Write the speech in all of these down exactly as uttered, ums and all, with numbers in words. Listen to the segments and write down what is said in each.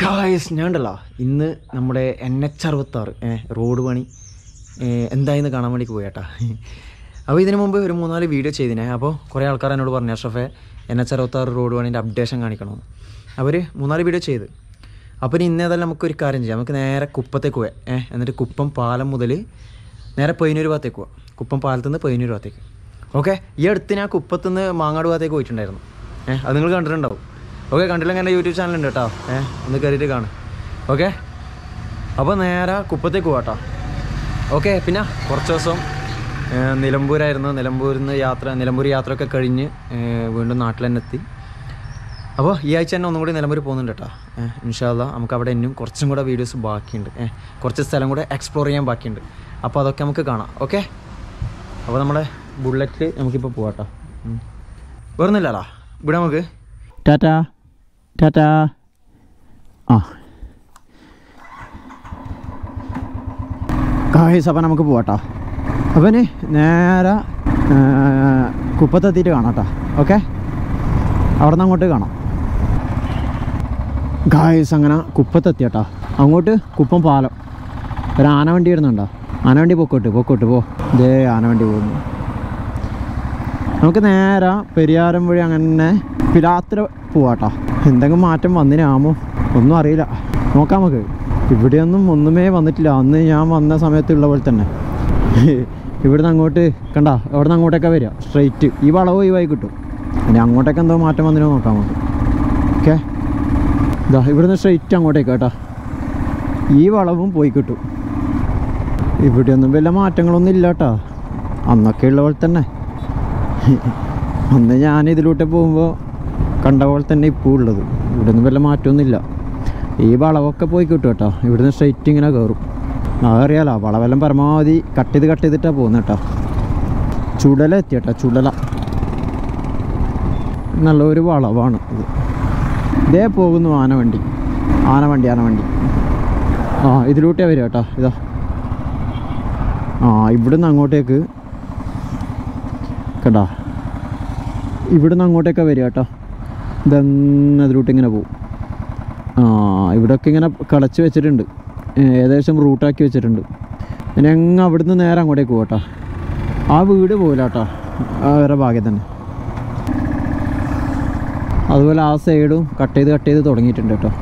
Guys ഞാനുണ്ടല്ലോ ഇന്ന് നമ്മുടെ എൻ എച്ച് അറുപത്താറ് റോഡ് പണി എന്തായെന്ന് കാണാൻ വേണ്ടി പോയേട്ടാ. അപ്പോൾ ഇതിനു മുമ്പ് ഒരു മൂന്നാല് വീഡിയോ ചെയ്തിനെ. അപ്പോൾ കുറേ ആൾക്കാർ എന്നോട് പറഞ്ഞു അഷ്റഫെ എൻ എച്ച് അറുപത്താറ് റോഡ് പണീൻ്റെ അപ്ഡേഷൻ കാണിക്കണമെന്ന്. അവർ മൂന്നാല് വീഡിയോ ചെയ്ത്. അപ്പോൾ ഇനി ഇന്നേതെല്ലാം നമുക്കൊരു കാര്യം ചെയ്യാം. നമുക്ക് നേരെ കുപ്പത്തേക്ക് പോയാൽ ഏഹ് എന്നിട്ട് കുപ്പം പാലം മുതൽ നേരെ പതിനൂറ് ഭാഗത്തേക്ക് പോവാം. കുപ്പം പാലത്തു നിന്ന് പതിനൂറ് ഭാഗത്തേക്ക്. ഓക്കെ, ഈ അടുത്ത് ഞാൻ കുപ്പത്തുനിന്ന് മാങ്ങാട് ഭാഗത്തേക്ക് പോയിട്ടുണ്ടായിരുന്നു. ഏഹ് അത് നിങ്ങൾ കണ്ടിട്ടുണ്ടാവും. ഓക്കെ, കണ്ടില്ലെങ്കിൽ എൻ്റെ യൂട്യൂബ് ചാനലുണ്ട് കേട്ടോ. ഏഹ് ഒന്ന് കയറിയിട്ട് കാണും. ഓക്കെ, അപ്പോൾ നേരെ കുപ്പത്തേക്ക് പോവാം കേട്ടോ. ഓക്കെ, പിന്നെ കുറച്ച് ദിവസം നിലമ്പൂരായിരുന്നു. നിലമ്പൂരിൽ നിന്ന് യാത്ര നിലമ്പൂർ യാത്രയൊക്കെ കഴിഞ്ഞ് വീണ്ടും നാട്ടിൽ തന്നെ എത്തി. അപ്പോൾ ഈ ആഴ്ച തന്നെ ഒന്നും കൂടി നിലമ്പൂർ പോകുന്നുണ്ട് കേട്ടോ. ഏഹ് ഇൻഷാ അല്ലാ നമുക്ക് അവിടെ ഇന്നും കുറച്ചും കൂടെ വീഡിയോസ് ബാക്കിയുണ്ട്. ഏഹ് കുറച്ച് സ്ഥലം കൂടെ എക്സ്പ്ലോർ ചെയ്യാൻ ബാക്കിയുണ്ട്. അപ്പോൾ അതൊക്കെ നമുക്ക് കാണാം. ഓക്കെ, അപ്പോൾ നമ്മുടെ ബുള്ളറ്റിൽ നമുക്കിപ്പോൾ പോവാം കേട്ടോ. വേറൊന്നുമില്ലല്ലോ ഇവിടെ നമുക്ക് ടാറ്റാ ടാറ്റാ. ആ ഗായ്സ്, അപ്പം നമുക്ക് പോവാട്ടോ. അപ്പം നേരെ കുപ്പത്തെത്തിയിട്ട് കാണാം കേട്ടോ. ഓക്കെ, അവിടെ നിന്ന് അങ്ങോട്ട് കാണാം ഗായ്സ്. അങ്ങനെ കുപ്പത്തെത്തി കേട്ടോ. അങ്ങോട്ട് കുപ്പം പാലം. ഒരു ആനവണ്ടി വരുന്നുണ്ടോ? ആനവണ്ടി പൊക്കോട്ട് പൊക്കോട്ട് പോ. ഇതേ ആനവണ്ടി പോകുന്നു. നമുക്ക് നേരെ പെരിയാരം വഴി അങ്ങനെ പിലാത്ര പോവാട്ടോ. എന്തെങ്കിലും മാറ്റം വന്നിനാമോ ഒന്നും അറിയില്ല, നോക്കാം നമുക്ക്. ഇവിടെയൊന്നും ഒന്നുമേ വന്നിട്ടില്ല. അന്ന് ഞാൻ വന്ന സമയത്തുള്ള പോലെ തന്നെ. ഇവിടുന്ന് അങ്ങോട്ട് കണ്ട, അവിടെ നിന്ന് അങ്ങോട്ടൊക്കെ വരിക സ്ട്രെയിറ്റ്. ഈ വളവ് ഒഴിവായി കിട്ടും. ഇനി അങ്ങോട്ടൊക്കെ എന്തോ മാറ്റം വന്നിനോ നോക്കാം നമുക്ക്. ഓക്കെ, ഇതാ ഇവിടുന്ന് സ്ട്രെയിറ്റ് അങ്ങോട്ടേക്ക് കേട്ടോ. ഈ വളവും പോയി കിട്ടും. ഇവിടെയൊന്നും വലിയ മാറ്റങ്ങളൊന്നും ഇല്ല കേട്ടോ. അന്നൊക്കെ ഉള്ള പോലെ തന്നെ. അന്ന് ഞാൻ ഇതിലൂടെ പോകുമ്പോൾ കണ്ട പോലെ തന്നെ ഇപ്പോൾ ഉള്ളത്. ഇവിടെ ഒന്നും വല്ല മാറ്റമൊന്നുമില്ല. ഈ വളവൊക്കെ പോയി കിട്ടും കേട്ടോ. ഇവിടുന്ന് സ്ട്രെയിറ്റ് ഇങ്ങനെ കയറും. അതറിയാലോ, വളവെല്ലാം പരമാവധി കട്ട് ചെയ്ത് കട്ട് ചെയ്തിട്ടാണ് പോകുന്നത് കേട്ടോ. ചുടല എത്തി കേട്ടോ, ചുടല. നല്ലൊരു വളവാണ് ഇത്. ഇതേ പോകുന്നു ആനവണ്ടി ആനവണ്ടി ആനവണ്ടി ആ ഇതിലൂട്ടേ വരിക കേട്ടോ. ഇതാ ആ ഇവിടുന്ന് അങ്ങോട്ടേക്ക് കേട്ടോ. ഇവിടുന്ന് അങ്ങോട്ടേക്ക് വരിക കേട്ടോ. ഇതെന്ന് അതിലൂട്ട് ഇങ്ങനെ പോകും. ആ ഇവിടെയൊക്കെ ഇങ്ങനെ കളച്ച് വെച്ചിട്ടുണ്ട്. ഏകദേശം റൂട്ടാക്കി വെച്ചിട്ടുണ്ട്. പിന്നെ എങ്ങ അവിടുന്ന് നേരെ അങ്ങോട്ടേക്ക് പോകട്ടോ. ആ വീട് പോകില്ല കേട്ടോ, വേറെ ഭാഗ്യം തന്നെ. അതുപോലെ ആ സൈഡും കട്ട് ചെയ്ത് കട്ട് ചെയ്ത് തുടങ്ങിയിട്ടുണ്ട് കേട്ടോ.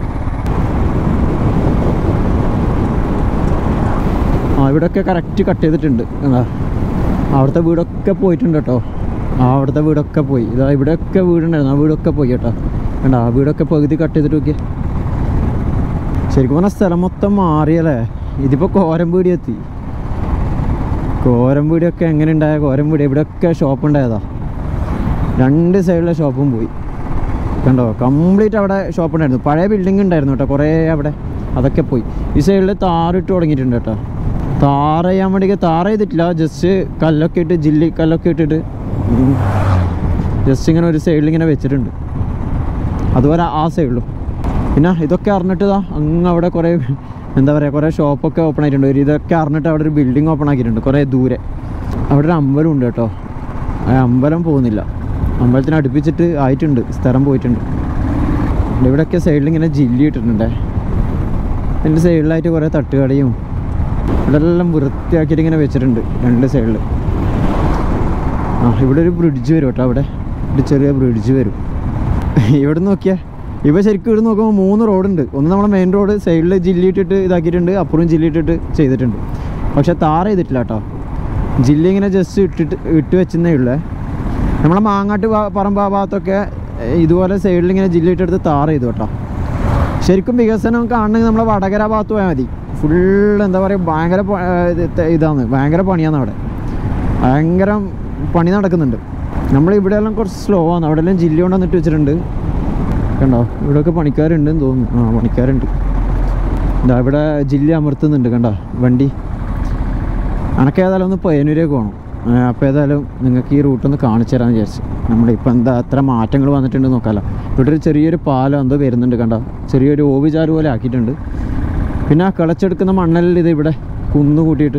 ആ ഇവിടെയൊക്കെ കറക്റ്റ് കട്ട് ചെയ്തിട്ടുണ്ട്. എന്താ അവിടുത്തെ വീടൊക്കെ പോയിട്ടുണ്ട് കേട്ടോ. ആ അവിടുത്തെ വീടൊക്കെ പോയി. ഇതാ ഇവിടെയൊക്കെ വീടുണ്ടായിരുന്നു, ആ വീടൊക്കെ പോയി കേട്ടോ. വേണ്ട, ആ വീടൊക്കെ പകുതി കട്ട് ചെയ്തിട്ട് നോക്കിയേ. ശരിക്കും പറഞ്ഞാൽ സ്ഥലം മൊത്തം മാറിയല്ലേ. ഇതിപ്പോൾ കോരമ്പീടി എത്തി. കോരമ്പീടിയൊക്കെ എങ്ങനെ ഉണ്ടായ കോരമ്പീടി ഇവിടെയൊക്കെ ഷോപ്പ് ഉണ്ടായതാ. രണ്ട് സൈഡിലെ ഷോപ്പും പോയി കണ്ടോ. കംപ്ലീറ്റ് അവിടെ ഷോപ്പ് ഉണ്ടായിരുന്നു. പഴയ ബിൽഡിംഗ് ഉണ്ടായിരുന്നു കേട്ടോ കുറേ അവിടെ. അതൊക്കെ പോയി. ഈ സൈഡിൽ താറിട്ട് തുടങ്ങിയിട്ടുണ്ട് കേട്ടോ. താറ ചെയ്യാൻ വേണ്ടി താറ ചെയ്തിട്ടില്ല, ജസ്റ്റ് കല്ലൊക്കെ ഇട്ട് ജില്ലി കല്ലൊക്കെ ഇട്ടിട്ട് ജസ്റ്റ് ഇങ്ങനെ ഒരു സൈഡിൽ ഇങ്ങനെ വെച്ചിട്ടുണ്ട്. അതുപോലെ ആ സൈഡിലും. പിന്നെ ഇതൊക്കെ അറിഞ്ഞിട്ടതാ അങ്ങ് അവിടെ കുറേ എന്താ പറയുക കുറേ ഷോപ്പൊക്കെ ഓപ്പൺ ആയിട്ടുണ്ട്. ഒരു ഇതൊക്കെ അറിഞ്ഞിട്ട് അവിടെ ഒരു ബിൽഡിംഗ് ഓപ്പൺ ആക്കിയിട്ടുണ്ട് കുറേ ദൂരെ. അവിടെ ഒരു അമ്പലം ഉണ്ട് കേട്ടോ. ആ അമ്പലം പോകുന്നില്ല. അമ്പലത്തിന് അടുപ്പിച്ചിട്ട് ആയിട്ടുണ്ട്, സ്ഥലം പോയിട്ടുണ്ട്. ഇവിടെയൊക്കെ സൈഡിൽ ഇങ്ങനെ ജില്ലി ഇട്ടിട്ടുണ്ട്. എൻ്റെ സൈഡിലായിട്ട് കുറേ തട്ടുകടയും ഇവിടെ എല്ലാം വൃത്തിയാക്കിയിട്ട് ഇങ്ങനെ വെച്ചിട്ടുണ്ട് രണ്ട് സൈഡിൽ. ആ ഇവിടെ ഒരു ബ്രിഡ്ജ് വരും കേട്ടോ. അവിടെ ഒരു ചെറിയ ബ്രിഡ്ജ് വരും. ഇവിടെ നോക്കിയാൽ ഇപ്പോൾ ശരിക്കും ഇവിടെ നോക്കുമ്പോൾ മൂന്ന് റോഡുണ്ട്. ഒന്ന് നമ്മളെ മെയിൻ റോഡ് സൈഡിൽ ജില്ലി ഇട്ടിട്ട് ഇതാക്കിയിട്ടുണ്ട്, അപ്പുറം ജില്ലി ഇട്ടിട്ട് ചെയ്തിട്ടുണ്ട്. പക്ഷെ താറ ചെയ്തിട്ടില്ല കേട്ടോ. ജില്ലി ഇങ്ങനെ ജസ്റ്റ് ഇട്ടിട്ട് ഇട്ട് വെച്ചെന്നേ ഉള്ളേ. നമ്മളെ മാങ്ങാട്ട് പറമ്പ് ആ ഭാഗത്തൊക്കെ ഇതുപോലെ സൈഡിൽ ഇങ്ങനെ ജില്ലി ഇട്ടെടുത്ത് താറ ചെയ്തു കേട്ടോ. ശരിക്കും വികസനം കാണണമെങ്കിൽ നമ്മളെ വടകര ഭാഗത്ത് പോയാൽ മതി. ഫുള്ള് എന്താ പറയുക ഭയങ്കര ഇതാണ്, ഭയങ്കര പണിയാണ് അവിടെ. ഭയങ്കര പണി നടക്കുന്നുണ്ട്. നമ്മളിവിടെയെല്ലാം കുറച്ച് സ്ലോ ആണ്. അവിടെ എല്ലാം ജില്ല കൊണ്ടുവന്നിട്ട് വെച്ചിട്ടുണ്ട് കണ്ടോ. ഇവിടെയൊക്കെ പണിക്കാരുണ്ടെന്ന് തോന്നുന്നു. ആ പണിക്കാരുണ്ട്. എന്താ ഇവിടെ ജില്ല അമർത്തുന്നുണ്ട് കണ്ടോ വണ്ടി. അനക്ക് ഏതായാലും ഒന്ന് പയ്യന്നൂരേക്ക് പോകണം. അപ്പോൾ ഏതായാലും നിങ്ങൾക്ക് ഈ റൂട്ടൊന്ന് കാണിച്ചു തരാമെന്ന് വിചാരിച്ചു. നമ്മളിപ്പോൾ എന്താ എത്ര മാറ്റങ്ങൾ വന്നിട്ടുണ്ട് നോക്കാമല്ലോ. ഇവിടെ ഒരു ചെറിയൊരു പാലം എന്തോ വരുന്നുണ്ട് കണ്ടോ. ചെറിയൊരു ഓവിചാറ് പോലെ ആക്കിയിട്ടുണ്ട്. പിന്നെ കിളച്ചെടുക്കുന്ന മണ്ണെല്ലാം ഇത് ഇവിടെ കുന്നു കൂട്ടിയിട്ട്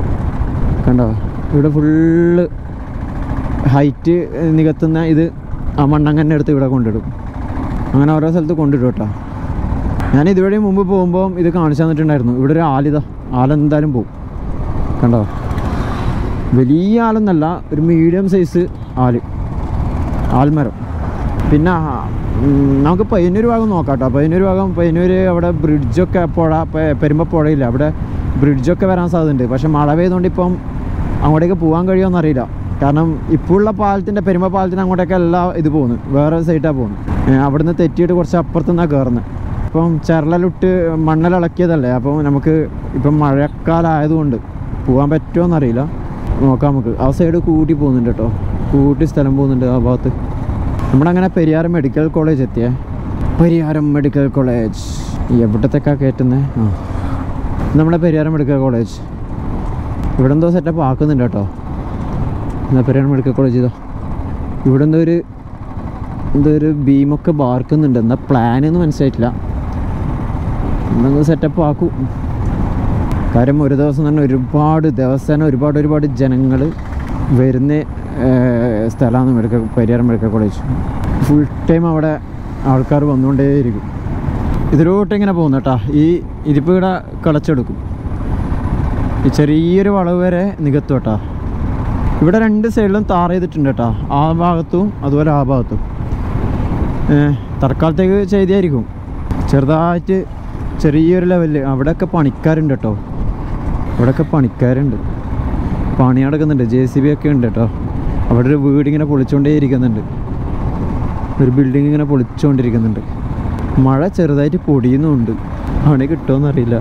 കണ്ടോ. ഇവിടെ ഫുള്ള് ഹൈറ്റ് നികത്തുന്ന ഇത് ആ മണ്ണങ്ങനെ എടുത്ത് ഇവിടെ കൊണ്ടിടും. അങ്ങനെ ഓരോ സ്ഥലത്ത് കൊണ്ടിടും കേട്ടോ. ഞാൻ ഇതുവഴി മുമ്പ് പോകുമ്പോൾ ഇത് കാണിച്ചു തന്നിട്ടുണ്ടായിരുന്നു. ഇവിടെ ഒരു ആലിത ആലെന്തായാലും പോവും. കണ്ടോ, വലിയ ആലെന്നല്ല, ഒരു മീഡിയം സൈസ് ആല് ആൽമരം. പിന്നെ നമുക്ക് പയ്യന്നൂർ ഭാഗം നോക്കാം കേട്ടോ. പയ്യന്നൂർ ഭാഗം പയ്യന്നൂർ അവിടെ ബ്രിഡ്ജൊക്കെ പുഴ പെരുമ്പ പുഴയില്ല, അവിടെ ബ്രിഡ്ജൊക്കെ വരാൻ സാധ്യതയുണ്ട്. പക്ഷെ മഴ പെയ്തുകൊണ്ട് ഇപ്പം അങ്ങോട്ടേക്ക് പോകാൻ കഴിയുമോ എന്നറിയില്ല. കാരണം ഇപ്പോൾ ഉള്ള പാലത്തിൻ്റെ പെരുമ്പ പാലത്തിന് അങ്ങോട്ടേക്ക് എല്ലാം ഇത് പോകുന്നു, വേറെ സൈഡാണ് പോകുന്നത്. അവിടുന്ന് തെറ്റിയിട്ട് കുറച്ച് അപ്പുറത്തു നിന്നാണ് കയറുന്നത്. ഇപ്പം ചരലിട്ട് മണ്ണിലിളക്കിയതല്ലേ, അപ്പം നമുക്ക് ഇപ്പം മഴക്കാലമായതുകൊണ്ട് പോകാൻ പറ്റുമോ എന്നറിയില്ല. നോക്കാം നമുക്ക്. ആ സൈഡ് കൂട്ടി പോകുന്നുണ്ട് കേട്ടോ, കൂട്ടി സ്ഥലം പോകുന്നുണ്ട് ആ ഭാഗത്ത്. നമ്മളങ്ങനെ പെരിയാരം മെഡിക്കൽ കോളേജ് എത്തിയേ. പെരിയാരം മെഡിക്കൽ കോളേജ് എവിടത്തേക്കാണ് കയറ്റുന്നത്? ആ, നമ്മുടെ പെരിയാരം മെഡിക്കൽ കോളേജ് ഇവിടെ എന്തോ സെറ്റപ്പ് ആക്കുന്നുണ്ട് കേട്ടോ. എന്താ പെരിയാരം മെഡിക്കൽ കോളേജ് ഇതോ, ഇവിടെ എന്തോ ഒരു എന്തോ ഒരു ബീമൊക്കെ ബാർക്കുന്നുണ്ട്. എന്താ പ്ലാനെന്ന് മനസ്സിലായിട്ടില്ല. എന്തെങ്കിലും സെറ്റപ്പ് ആക്കും. കാര്യം ഒരു ദിവസം തന്നെ ഒരുപാട് ദിവസേന ഒരുപാട് ഒരുപാട് ജനങ്ങൾ വരുന്ന സ്ഥലമാണ് medical Pariyaram medical college. Full time അവിടെ ആൾക്കാർ വന്നുകൊണ്ടേയിരിക്കും. ഇതിലോട്ട് ഇങ്ങനെ പോകുന്നു കേട്ടോ. ഈ ഇതിപ്പോൾ ഇവിടെ കളച്ചെടുക്കും. ഈ ചെറിയൊരു വളവ് വരെ നികത്തും കേട്ടോ. ഇവിടെ രണ്ട് സൈഡിലും താർ ചെയ്തിട്ടുണ്ട് കേട്ടോ, ആ ഭാഗത്തും അതുപോലെ ആ ഭാഗത്തും. തൽക്കാലത്തേക്ക് ചെയ്തായിരിക്കും, ചെറുതായിട്ട് ചെറിയൊരു ലെവലിൽ. അവിടെയൊക്കെ പണിക്കാരുണ്ട് കേട്ടോ, ഇവിടെയൊക്കെ പണിക്കാരുണ്ട്, പണി നടക്കുന്നുണ്ട്. ജെ സി ബി ഒക്കെ ഉണ്ട് കേട്ടോ. അവിടെ ഒരു വീട് ഇങ്ങനെ പൊളിച്ചുകൊണ്ടേ ഇരിക്കുന്നുണ്ട്, ഒരു ബിൽഡിങ് ഇങ്ങനെ പൊളിച്ചുകൊണ്ടിരിക്കുന്നുണ്ട്. മഴ ചെറുതായിട്ട് പൊടിയുന്നുണ്ട്, പണി കിട്ടുമോയെന്നറിയില്ല.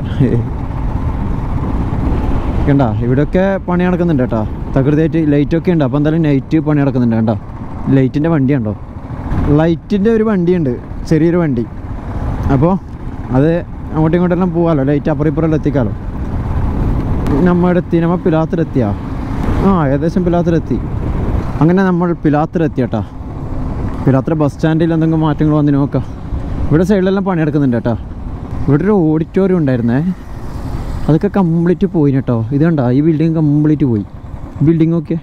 കണ്ടാ ഇവിടെയൊക്കെ പണി നടക്കുന്നുണ്ട് കേട്ടോ, തകൃതിയായിട്ട്. ലൈറ്റൊക്കെ ഉണ്ട്, അപ്പോൾ എന്തായാലും നൈറ്റ് പണി നടക്കുന്നുണ്ട്. കണ്ടോ ലൈറ്റിൻ്റെ വണ്ടിയുണ്ടോ, ലൈറ്റിൻ്റെ ഒരു വണ്ടിയുണ്ട്, ചെറിയൊരു വണ്ടി. അപ്പോൾ അത് അങ്ങോട്ടും ഇങ്ങോട്ടെല്ലാം പോകാമല്ലോ, ലൈറ്റ് അപ്പുറം ഇപ്പുറം എത്തിക്കാമല്ലോ. നമ്മുടെ എത്തി നമ്മൾ പിലാത്തിലെത്തിയാ? ആ ഏകദേശം പിലാത്തിലെത്തി. അങ്ങനെ നമ്മൾ പിലാത്തിലെത്തി കേട്ടോ. പിലാത്തിലെ ബസ് സ്റ്റാൻഡിൽ എന്തെങ്കിലും മാറ്റങ്ങൾ വന്ന് നോക്കാം. ഇവിടെ സൈഡിലെല്ലാം പണിയെടുക്കുന്നുണ്ട് കേട്ടോ. ഇവിടെ ഒരു ഓഡിറ്റോറിയം ഉണ്ടായിരുന്നേ, അതൊക്കെ കംപ്ലീറ്റ് പോയി കേട്ടോ. ഇത് കണ്ടോ, ഈ ബിൽഡിങ് കംപ്ലീറ്റ് പോയി. ബിൽഡിങ്ങൊക്കെ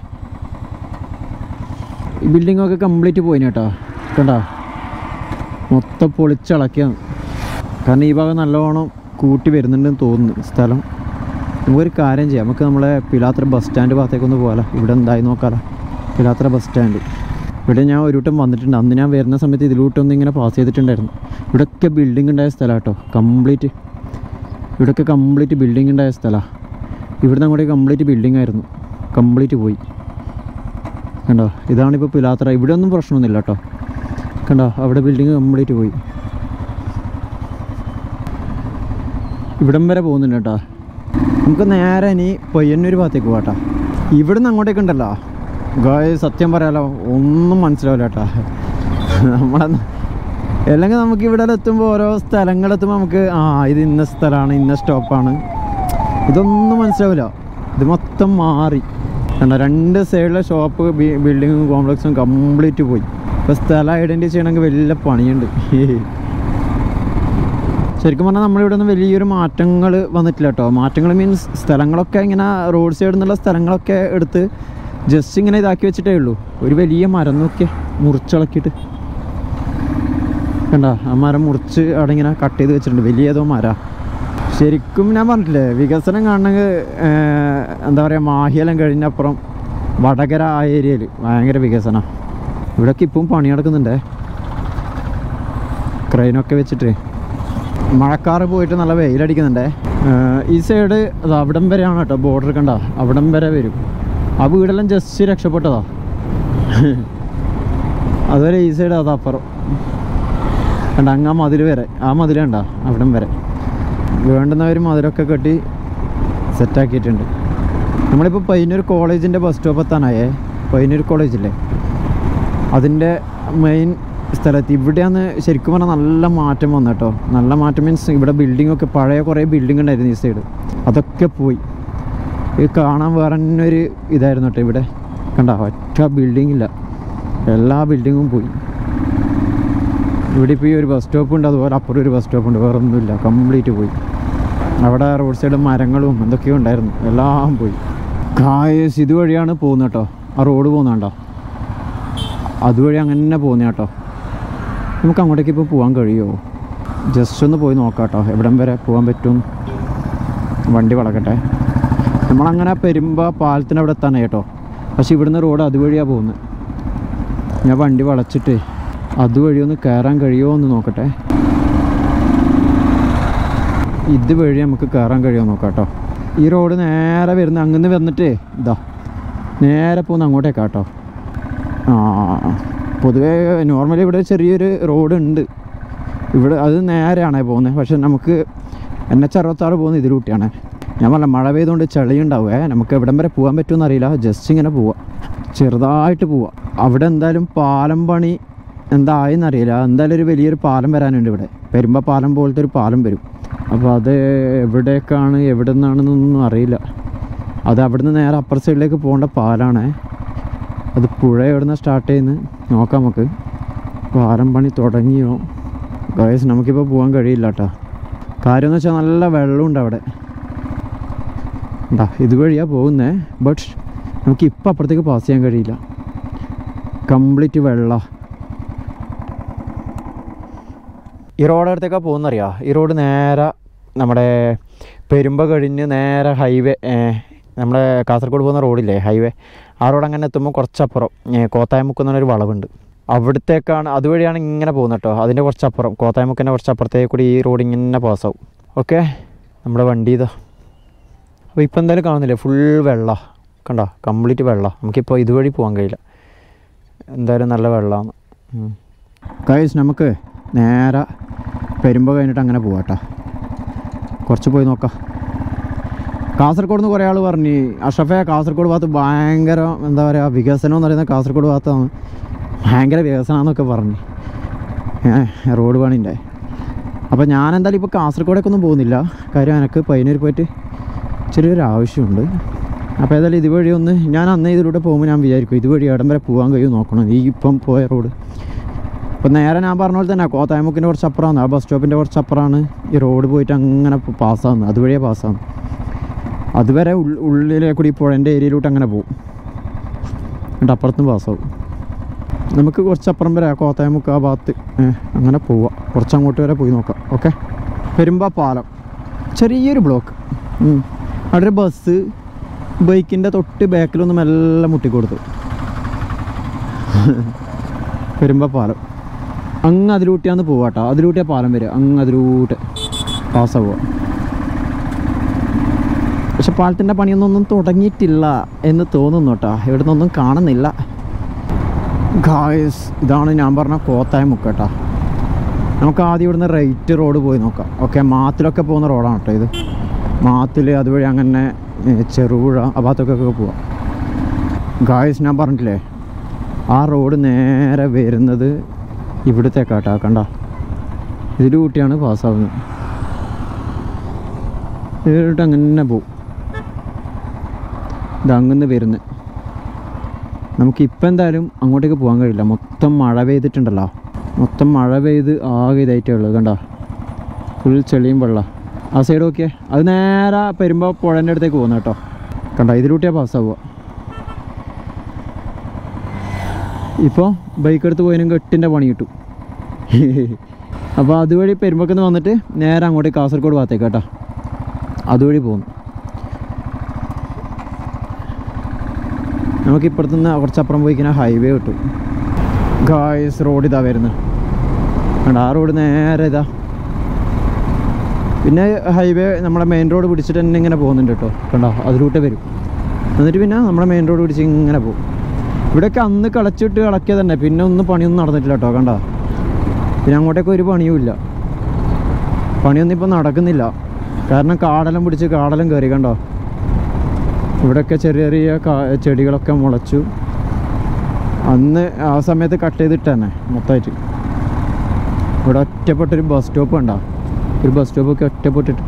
ഈ ബിൽഡിങ്ങൊക്കെ കംപ്ലീറ്റ് പോയി കേട്ടോ. കണ്ടോ മൊത്തം പൊളിച്ചിളക്കിയാണ്. കാരണം ഈ ഭാഗം നല്ലോണം കൂട്ടി വരുന്നുണ്ടെന്ന് തോന്നുന്നു സ്ഥലം. നമുക്കൊരു കാര്യം ചെയ്യാം, നമുക്ക് നമ്മളെ പിലാത്തറ ബസ് സ്റ്റാൻഡ് ഭാഗത്തേക്കൊന്ന് പോകാമല്ലോ. ഇവിടെ എന്തായി നോക്കാമല്ലോ, പിലാത്തറ ബസ് സ്റ്റാൻഡ്. ഇവിടെ ഞാൻ ഒരു വട്ടം വന്നിട്ടുണ്ട്. അന്ന് ഞാൻ വരുന്ന സമയത്ത് ഇതിലൂട്ടൊന്നും ഇങ്ങനെ പാസ് ചെയ്തിട്ടുണ്ടായിരുന്നു. ഇവിടെയൊക്കെ ബിൽഡിംഗ് ഉണ്ടായ സ്ഥലമാണ് കേട്ടോ, കംപ്ലീറ്റ്. ഇവിടെയൊക്കെ കംപ്ലീറ്റ് ബിൽഡിംഗ് ഉണ്ടായ സ്ഥലമാണ്. ഇവിടുന്ന് അങ്ങോട്ടേ കംപ്ലീറ്റ് ബിൽഡിംഗ് ആയിരുന്നു, കംപ്ലീറ്റ് പോയി. കണ്ടോ ഇതാണിപ്പോൾ പിലാത്തറ. ഇവിടെ ഒന്നും പ്രശ്നമൊന്നുമില്ല കേട്ടോ. കണ്ടോ അവിടെ ബിൽഡിങ് കംപ്ലീറ്റ് പോയി. ഇവിടം വരെ പോകുന്നുണ്ട് കേട്ടോ. നമുക്ക് നേരെ ഇനി പയ്യന്നൂർ ഭാഗത്തേക്ക് പോകാം. ഇവിടുന്ന് അങ്ങോട്ടേക്ക് ഉണ്ടല്ലോ ഗായ്, സത്യം പറയാലോ ഒന്നും മനസ്സിലാവില്ല കേട്ടോ. നമ്മളെ അല്ലെങ്കിൽ നമുക്ക് ഇവിടെ എത്തുമ്പോൾ ഓരോ സ്ഥലങ്ങളെത്തുമ്പോൾ നമുക്ക് ആ ഇത് ഇന്ന സ്ഥലമാണ്, ഇന്ന സ്റ്റോപ്പാണ്, ഇതൊന്നും മനസ്സിലാവില്ല. ഇത് മൊത്തം മാറി. കണ്ടോ രണ്ട് സൈഡിലെ ഷോപ്പ് ബിൽഡിങ്ങും കോംപ്ലക്സും കംപ്ലീറ്റ് പോയി. ഇപ്പോൾ സ്ഥലം ഐഡൻറ്റിഫൈ ചെയ്യണമെങ്കിൽ വലിയ പണിയുണ്ട്. ശരിക്കും പറഞ്ഞാൽ നമ്മളിവിടെ നിന്ന് വലിയൊരു മാറ്റങ്ങൾ വന്നിട്ടില്ല കേട്ടോ. മാറ്റങ്ങൾ മീൻസ് സ്ഥലങ്ങളൊക്കെ ഇങ്ങനെ റോഡ് സൈഡിൽ നിന്നുള്ള സ്ഥലങ്ങളൊക്കെ എടുത്ത് ജസ്റ്റ് ഇങ്ങനെ ഇതാക്കി വെച്ചിട്ടേ ഉള്ളൂ. ഒരു വലിയ മരം നോക്കിയേ മുറിച്ചിളക്കിയിട്ട്. കണ്ടോ ആ മരം മുറിച്ച് അവിടെ ഇങ്ങനെ കട്ട് ചെയ്ത് വെച്ചിട്ടുണ്ട്, വലിയതോ മരം. ശരിക്കും ഞാൻ പറഞ്ഞിട്ടില്ലേ വികസനം കാണണമെങ്കിൽ എന്താ പറയുക, മാഹിയെല്ലാം കഴിഞ്ഞപ്പുറം വടകര ആ ഏരിയയിൽ ഭയങ്കര വികസനം. ഇവിടെയൊക്കെ ഇപ്പം പണി നടക്കുന്നുണ്ടേ, ക്രെയിനൊക്കെ വെച്ചിട്ട്. മഴക്കാറ് പോയിട്ട് നല്ല വെയിലടിക്കുന്നുണ്ടേ. ഈ സൈഡ് അത് അവിടം വരെയാണ് കേട്ടോ ബോർഡർ. കണ്ട അവിടം വരെ വരും. ആ വീടെല്ലാം ജസ്റ്റ് രക്ഷപ്പെട്ടതാ. അതുവരെ ഈ സൈഡ് അതപ്പുറം കണ്ട അങ്ങ് ആ മതിൽ വരെ, ആ മതിൽ കണ്ട അവിടം വരെ വേണ്ടുന്നവർ മതിലൊക്കെ കെട്ടി സെറ്റാക്കിയിട്ടുണ്ട്. നമ്മളിപ്പോൾ പയ്യന്നൂർ കോളേജിൻ്റെ ബസ് സ്റ്റോപ്പ് എത്താനായേ. പയ്യന്നൂർ കോളേജില്ലേ അതിൻ്റെ മെയിൻ സ്ഥലത്ത് ഇവിടെയാണ് ശരിക്കും പറഞ്ഞാൽ നല്ല മാറ്റം വന്നു കേട്ടോ. നല്ല മാറ്റം മീൻസ് ഇവിടെ ബിൽഡിങ്ങൊക്കെ പഴയ കുറേ ബിൽഡിംഗ് ഉണ്ടായിരുന്നു ഈ സൈഡ്, അതൊക്കെ പോയി. ഇത് കാണാൻ വേറെ തന്നെ ഒരു ഇതായിരുന്നു കേട്ടോ. ഇവിടെ കണ്ട ഒറ്റ ബിൽഡിംഗ് ഇല്ല, എല്ലാ ബിൽഡിങ്ങും പോയി. ഇവിടെ ഇപ്പോൾ ഈ ഒരു ബസ് സ്റ്റോപ്പ് ഉണ്ട്, അതുപോലെ അപ്പുറം ഒരു ബസ് സ്റ്റോപ്പ് ഉണ്ട്, വേറെ ഒന്നുമില്ല, കംപ്ലീറ്റ് പോയി. അവിടെ റോഡ് സൈഡ് മരങ്ങളും എന്തൊക്കെയോ ഉണ്ടായിരുന്നു, എല്ലാം പോയി. കായസ് ഇതുവഴിയാണ് പോകുന്നത് കേട്ടോ. ആ റോഡ് പോകുന്നുണ്ടോ, അതുവഴി അങ്ങനെ പോകുന്ന കേട്ടോ. നമുക്ക് അങ്ങോട്ടേക്ക് ഇപ്പോൾ പോകാൻ കഴിയുമോ? ജസ്റ്റ് ഒന്ന് പോയി നോക്കാം കേട്ടോ, എവിടം വരെ പോകാൻ പറ്റും. വണ്ടി വളക്കട്ടെ. നമ്മളങ്ങനെ പെരുമ്പ പാലത്തിന് അവിടെ എത്താനായി കേട്ടോ. പക്ഷെ ഇവിടുന്ന് റോഡ് അതുവഴിയാണ് പോകുന്നത്. ഞാൻ വണ്ടി വളച്ചിട്ട് അതുവഴി ഒന്ന് കയറാൻ കഴിയുമോ എന്ന് നോക്കട്ടെ. ഇതുവഴി നമുക്ക് കയറാൻ കഴിയുമോ നോക്കാം കേട്ടോ. ഈ റോഡ് നേരെ വരുന്ന അങ്ങനെ വന്നിട്ട് ഇതാ നേരെ പോകുന്ന അങ്ങോട്ടേക്കാ കേട്ടോ. ആ പൊതുവേ നോർമലി ഇവിടെ ചെറിയൊരു റോഡ് ഉണ്ട് ഇവിടെ, അത് നേരെയാണേ പോകുന്നത്. പക്ഷെ നമുക്ക് എൻ എച്ച് അറുപത്താറ് പോകുന്ന ഇതിലൂട്ടിയാണ്. ഞാൻ പറഞ്ഞ മഴ പെയ്തുകൊണ്ട് ചളി ഉണ്ടാവുക, നമുക്ക് എവിടം വരെ പോകാൻ പറ്റുമെന്ന് അറിയില്ല. ജസ്റ്റ് ഇങ്ങനെ പോവാം, ചെറുതായിട്ട് പോവാം. അവിടെ എന്തായാലും പാലം പണി എന്തായെന്നറിയില്ല. എന്തായാലും ഒരു വലിയൊരു പാലം വരാനുണ്ട് ഇവിടെ, പെരുമ്പ പാലം പോലത്തെ ഒരു പാലം വരും. അപ്പോൾ അത് എവിടേക്കാണ് എവിടെ നിന്നാണെന്നൊന്നും അറിയില്ല. അത് അവിടുന്ന് നേരെ അപ്പർ സൈഡിലേക്ക് പോകേണ്ട പാലാണ്. അത് പുഴ എവിടെ നിന്ന് സ്റ്റാർട്ട് ചെയ്യുന്നത് നോക്കാം നമുക്ക്. പാലം പണി തുടങ്ങിയോ ഗൈസ്? നമുക്കിപ്പോൾ പോകാൻ കഴിയില്ല കേട്ടോ. കാര്യം എന്ന് വെച്ചാൽ നല്ല വെള്ളമുണ്ട് അവിടെ. ഉണ്ടാ ഇതുവഴിയാണ് പോകുന്നത്, ബട്ട് നമുക്കിപ്പോൾ അപ്പുറത്തേക്ക് പാസ് ചെയ്യാൻ കഴിയില്ല. കംപ്ലീറ്റ് വെള്ളം. ഈ റോഡ് അടുത്തേക്കാണ് പോകുന്നറിയാം. ഈ റോഡ് നേരെ നമ്മുടെ പെരുമ്പ കഴിഞ്ഞ് നേരെ ഹൈവേ, നമ്മുടെ കാസർഗോഡ് പോകുന്ന റോഡില്ലേ ഹൈവേ, ആ റോഡ് അങ്ങനെ എത്തുമ്പോൾ കുറച്ചപ്പുറം കോത്തായമുക്ക് എന്നൊരു വളവുണ്ട്. അവിടത്തേക്കാണ്, അതുവഴിയാണ് ഇങ്ങനെ പോകുന്നത് കേട്ടോ. അതിൻ്റെ കുറച്ചപ്പുറം കോത്തായമുക്കിൻ്റെ കുറച്ചപ്പുറത്തേക്ക് കൂടി ഈ റോഡ് ഇങ്ങനെ പാസ്സാവും. ഓക്കെ, നമ്മുടെ വണ്ടി ഇതാ. അപ്പോൾ ഇപ്പോൾ എന്തായാലും കാണുന്നില്ലേ, ഫുൾ വെള്ളം കണ്ടോ, കംപ്ലീറ്റ് വെള്ളം. നമുക്കിപ്പോൾ ഇതുവഴി പോകാൻ കഴിയില്ല, എന്തായാലും നല്ല വെള്ളമാണ്. ഗൈസ് നമുക്ക് നേരെ പെരുമ്പ കഴിഞ്ഞിട്ട് അങ്ങനെ പോവാം കേട്ടോ. കുറച്ച് പോയി നോക്കാം. കാസർഗോഡ് നിന്ന് കുറേ ആൾ പറഞ്ഞ് അഷ്റഫെ കാസർഗോഡ് ഭാഗത്ത് ഭയങ്കര എന്താ പറയുക വികസനം എന്ന് പറയുന്നത് കാസർഗോഡ് ഭാഗത്താണ്, ഭയങ്കര വികസനമെന്നൊക്കെ പറഞ്ഞ് റോഡ് പണിൻ്റെ. അപ്പോൾ ഞാൻ എന്തായാലും ഇപ്പോൾ കാസർഗോഡേക്ക് ഒന്നും പോകുന്നില്ല. കാര്യം എനിക്ക് പയ്യന്നൂർ പോയിട്ട് ചെറിയൊരു ആവശ്യമുണ്ട്. അപ്പോൾ ഏതായാലും ഇതുവഴി ഒന്ന് ഞാൻ അന്നേ ഇതിലൂടെ പോകുമ്പോൾ ഞാൻ വിചാരിക്കും ഇതുവഴി ഇടം വരെ പോകാൻ കഴിയും നോക്കണം. ഈ ഇപ്പം പോയ റോഡ് അപ്പോൾ നേരെ ഞാൻ പറഞ്ഞ പോലെ തന്നെ കോത്തായമുക്കിൻ്റെ കുറച്ച് അപ്പുറമാണ്, ആ ബസ് സ്റ്റോപ്പിൻ്റെ കുറച്ച് അപ്പുറമാണ് ഈ റോഡ് പോയിട്ട് അങ്ങനെ പാസ്സാകുന്നത്. അതുവഴിയാണ് പാസ്സാകുന്നത്. അതുവരെ ഉള്ളിലെ കൂടി പുഴൻ്റെ ഏരിയയിലോട്ട് അങ്ങനെ പോകും, എന്നിട്ട് അപ്പുറത്തും പാസ്സാവും. നമുക്ക് കുറച്ചപ്പുറം വരെ കോത്തായമുക്ക് ആ ഭാഗത്ത് അങ്ങനെ പോവാം. കുറച്ചങ്ങോട്ട് വരെ പോയി നോക്കാം. ഓക്കെ, പെരുമ്പ പാലം ചെറിയൊരു ബ്ലോക്ക്. അവിടെ ഒരു ബസ് ബൈക്കിൻ്റെ തൊട്ട് ബാക്കിലൊന്നും മെല്ലെ മുട്ടിക്കൊടുത്തു. പെരുമ്പ പാലം അങ്ങ് അതിലൂട്ടിയാന്ന് പോവാട്ടോ. അതിലൂട്ടിയാ പാലം വരിക, അങ്ങ് അതിലൂട്ട് പാസ്സാ പോവാ. പക്ഷെ പാലത്തിൻ്റെ പണിയൊന്നും തുടങ്ങിയിട്ടില്ല എന്ന് തോന്നുന്നു കേട്ടോ. ഇവിടെ നിന്നൊന്നും കാണുന്നില്ല. ഗായ്സ് ഇതാണ് ഞാൻ പറഞ്ഞ കോത്തായമുക്ക് കേട്ടോ. നമുക്ക് ആദ്യം ഇവിടുന്ന് റൈറ്റ് റോഡ് പോയി നോക്കാം. ഓക്കെ, മാത്തിലൊക്കെ പോകുന്ന റോഡാണ് കേട്ടോ ഇത്. മാത്തിൽ അതുവഴി അങ്ങനെ ചെറുപുഴ ആ ഭാഗത്തൊക്കെ പോവാം. ഗായ്സ് ഞാൻ പറഞ്ഞിട്ടില്ലേ, ആ റോഡ് നേരെ വരുന്നത് ഇവിടുത്തേക്കാട്ടോ. കണ്ട ഇതിലൂട്ടിയാണ് പാസ്സാവുന്നത്. ഇതിലോട്ട് അങ്ങനെ പോവും. ഇതങ്ങനെ വരുന്നത്. നമുക്കിപ്പോൾ എന്തായാലും അങ്ങോട്ടേക്ക് പോകാൻ കഴിയില്ല. മൊത്തം മഴ പെയ്തിട്ടുണ്ടല്ലോ, മൊത്തം മഴ പെയ്ത് ആകെ ഇതായിട്ടേ ഉള്ളൂ. കണ്ട ഫുൾ ചെളിയും വെള്ളം. ആ സൈഡ് നോക്കിയേ, അത് നേരെ പെരുമ്പ പുഴൻ്റെ അടുത്തേക്ക് പോകുന്ന കേട്ടോ. കണ്ട ഇതിലൂട്ടിയാണ് പാസ്സാവുക. ഇപ്പോൾ ബൈക്ക് എടുത്ത് പോയതിനും എട്ടിൻ്റെ പണി കിട്ടും. അപ്പോൾ അതുവഴി പെരുമ്പക്കുന്ന് വന്നിട്ട് നേരെ അങ്ങോട്ട് കാസർഗോഡ് ഭാഗത്തേക്ക് കേട്ടോ, അതുവഴി പോകുന്നു. നമുക്കിപ്പുറത്തുനിന്ന് കുറച്ചപ്പുറം പോയി കഴിഞ്ഞാൽ ഹൈവേ കിട്ടും. ഗായ്സ് റോഡ് ഇതാ വരുന്നത് കണ്ട, ആ റോഡ് നേരെ ഇതാ. പിന്നെ ഹൈവേ നമ്മളെ മെയിൻ റോഡ് പിടിച്ചിട്ട് തന്നെ ഇങ്ങനെ പോകുന്നുണ്ട് കേട്ടോ. കണ്ടോ അതിലൂട്ടേ വരും. എന്നിട്ട് പിന്നെ നമ്മളെ മെയിൻ റോഡ് പിടിച്ച് ഇങ്ങനെ പോകും. ഇവിടെയൊക്കെ അന്ന് കളച്ചിട്ട് കളക്കിയത് തന്നെ, പിന്നെ ഒന്നും പണിയൊന്നും നടന്നിട്ടില്ല കേട്ടോ. കണ്ടോ പിന്നെ അങ്ങോട്ടേക്ക് ഒരു പണിയും ഇല്ല, പണിയൊന്നും ഇപ്പം നടക്കുന്നില്ല. കാരണം കാടെല്ലാം പിടിച്ച് കാടെല്ലാം കയറി. കണ്ടോ ഇവിടെയൊക്കെ ചെറിയ ചെറിയ ചെടികളൊക്കെ മുളച്ചു. അന്ന് ആ സമയത്ത് കട്ട് ചെയ്തിട്ട് തന്നെ മൊത്തമായിട്ട്. ഇവിടെ ഒറ്റപ്പെട്ടൊരു ബസ് സ്റ്റോപ്പ് കണ്ടോ, ഒരു ബസ് സ്റ്റോപ്പൊക്കെ ഒറ്റപ്പെട്ടിട്ട്.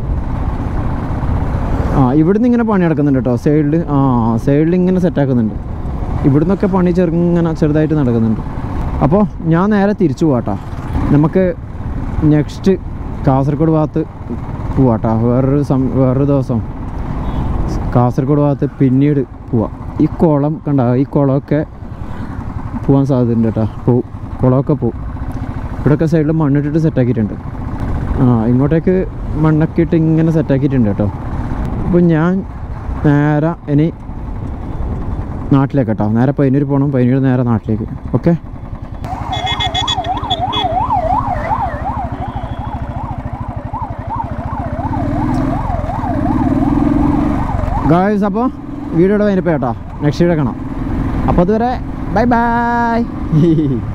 ആ ഇവിടുന്ന് ഇങ്ങനെ പണി നടക്കുന്നുണ്ട് കേട്ടോ സൈഡിൽ. ആ സൈഡിൽ ഇങ്ങനെ സെറ്റാക്കുന്നുണ്ട്. ഇവിടുന്നൊക്കെ പണി ചെറുങ്ങനെ ചെറുതായിട്ട് നടക്കുന്നുണ്ട്. അപ്പോൾ ഞാൻ നേരെ തിരിച്ചു പോവാട്ടോ. നമുക്ക് നെക്സ്റ്റ് കാസർഗോഡ് ഭാഗത്ത് പോവാട്ടോ. വേറൊരു സം വേറൊരു ദിവസം കാസർഗോഡ് ഭാഗത്ത് പിന്നീട് പോവാം. ഈ കുളം കണ്ട, ഈ കുളമൊക്കെ പോകാൻ സാധ്യതയുണ്ട് കേട്ടോ. പോവും, കുളമൊക്കെ പോവും. ഇവിടെയൊക്കെ സൈഡിൽ മണ്ണിട്ടിട്ട് സെറ്റാക്കിയിട്ടുണ്ട്. ആ ഇങ്ങോട്ടേക്ക് മണ്ണൊക്കെ ഇട്ട് ഇങ്ങനെ സെറ്റാക്കിയിട്ടുണ്ട് കേട്ടോ. അപ്പോൾ ഞാൻ നേരെ ഇനി നാട്ടിലേക്ക് കേട്ടോ. നേരെ പയ്യന്നൂർ പോകണം, പയ്യന്നൂർ നേരെ നാട്ടിലേക്ക്. ഓക്കെ ഗായ്സ്, അപ്പോൾ വീഡിയോയുടെ വൈൻഡപ്പ് കേട്ടോ. നെക്സ്റ്റ് വീഡിയോ കാണാം. അപ്പോൾ അതുവരെ ബൈ ബൈ.